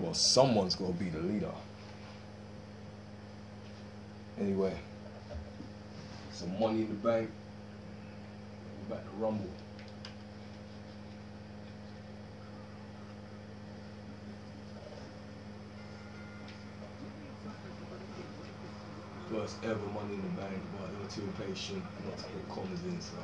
Well, someone's got to be the leader. Anyway, some money in the bank. We're back to Rumble. First ever money in the bank, but they were too impatient not to hit corners in, so.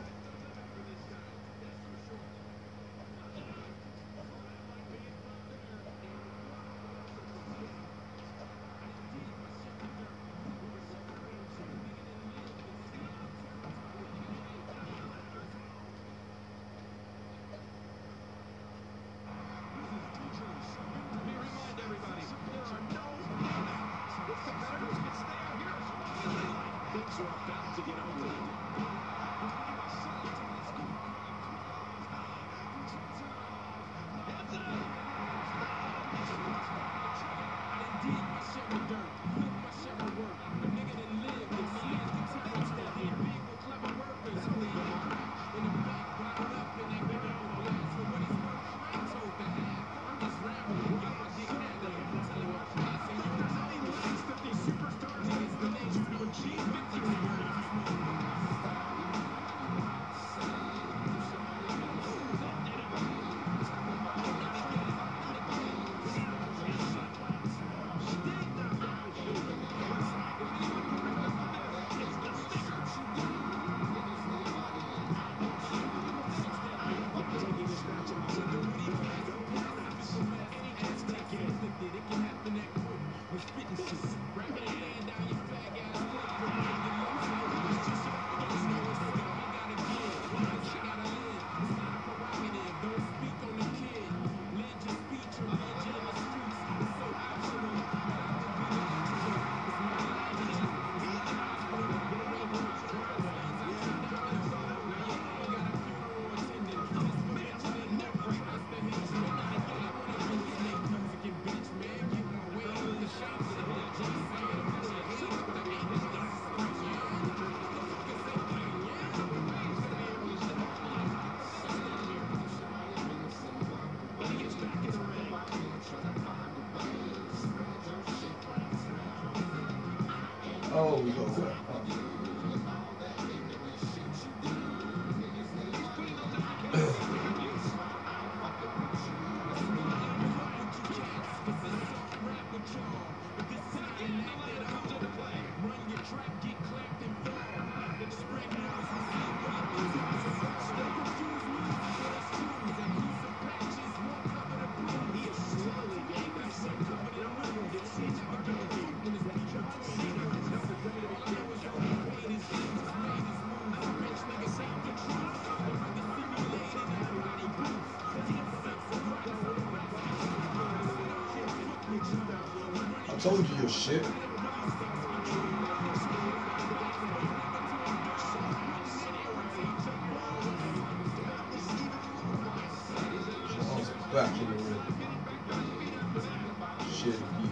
Oh, we go there. I told you your shit. Back in the ring. Shit, you.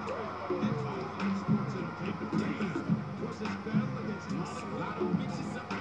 Sports and battle against a lot of bitches up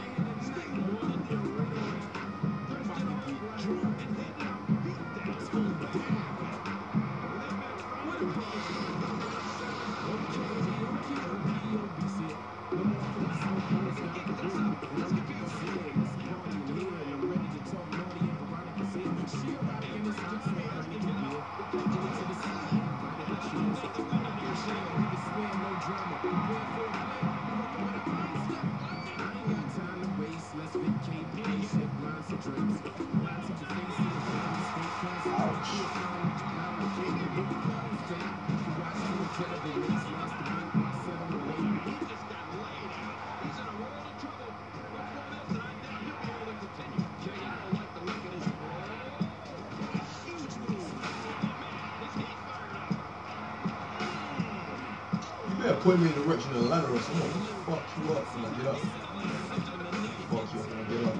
point me in the direction of the ladder or something. Fuck you up when I get up. Fuck you up when I get up.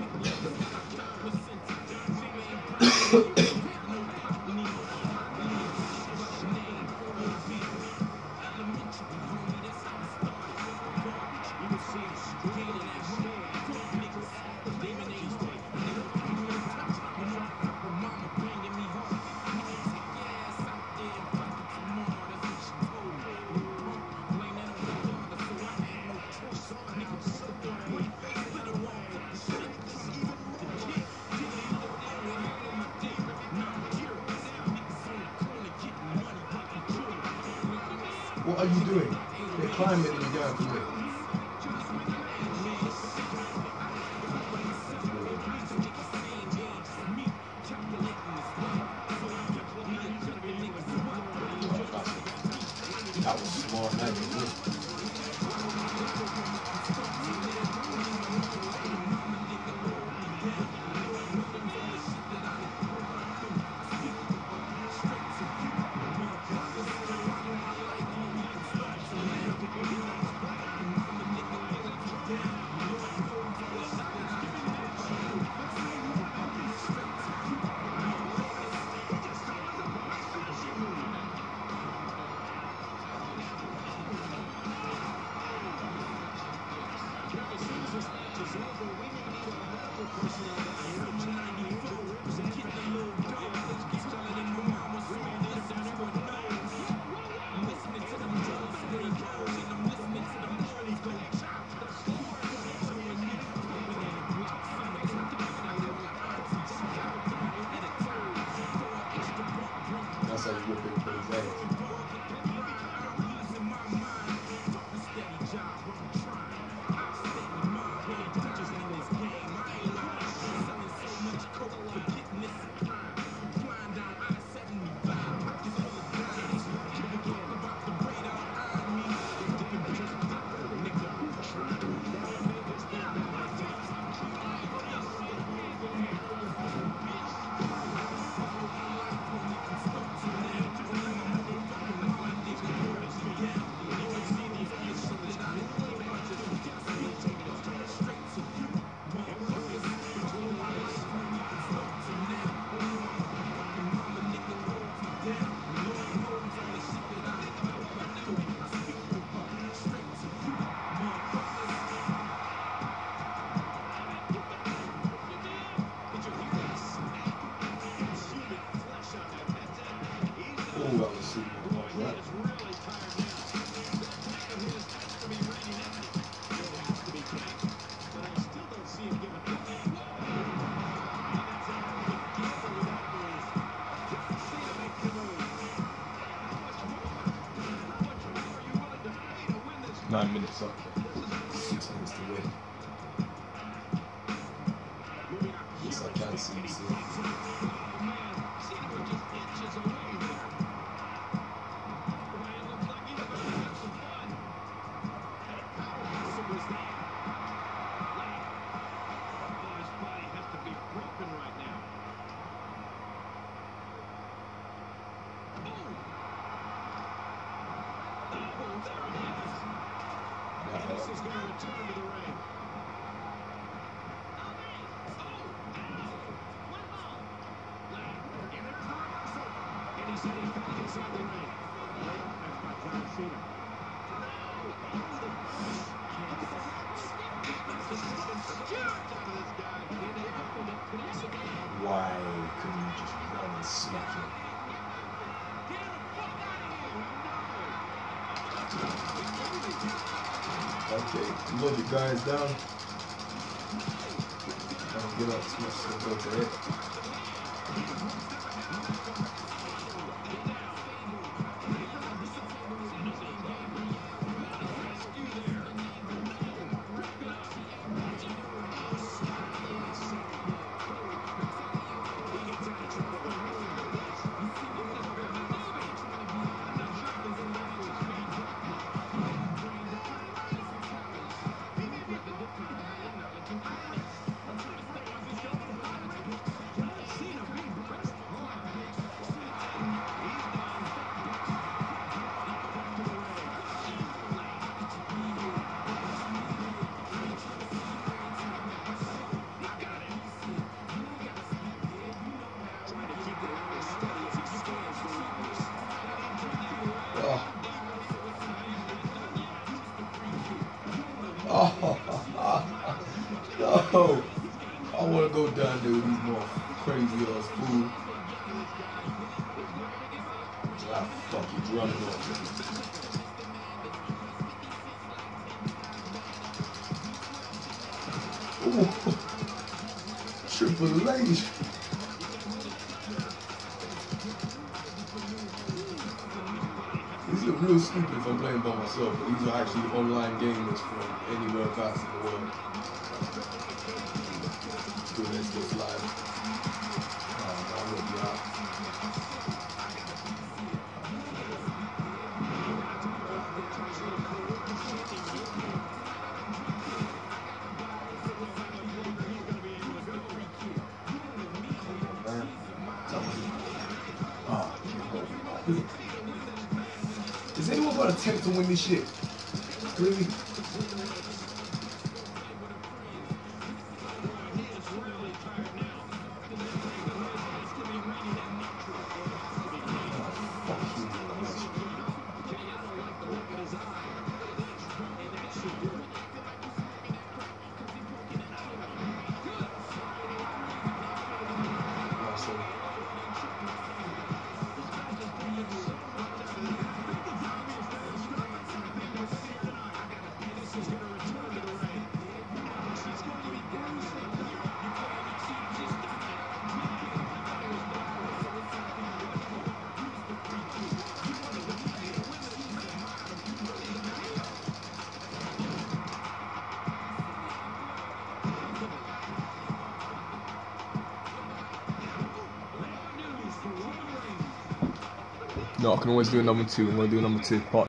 What are you doing? You're climbing and you're going through it. That was smart, man. That's how you whip it for his ass. Oh, that was super. Right. 9 minutes up. 6 minutes to win. Yes, I can see you. This is going to return to the ring. And he's heading back inside the ring. Great offense by John Cena. Why couldn't you just run and smack him? Okay, load the guys down. Don't give up as much as go to it. Yo, I want to go down there with these more crazy ass food. Ah, fuck, he's running off. Ooh, Triple H. These look real stupid if I'm playing by myself, but these are actually online gamers from anywhere else in the world. Good, let's get live. Oh, no, I'm gonna be out. Is anyone gonna attempt to win this shit? Really? No, I can always do a number two. I'm gonna do a number two part.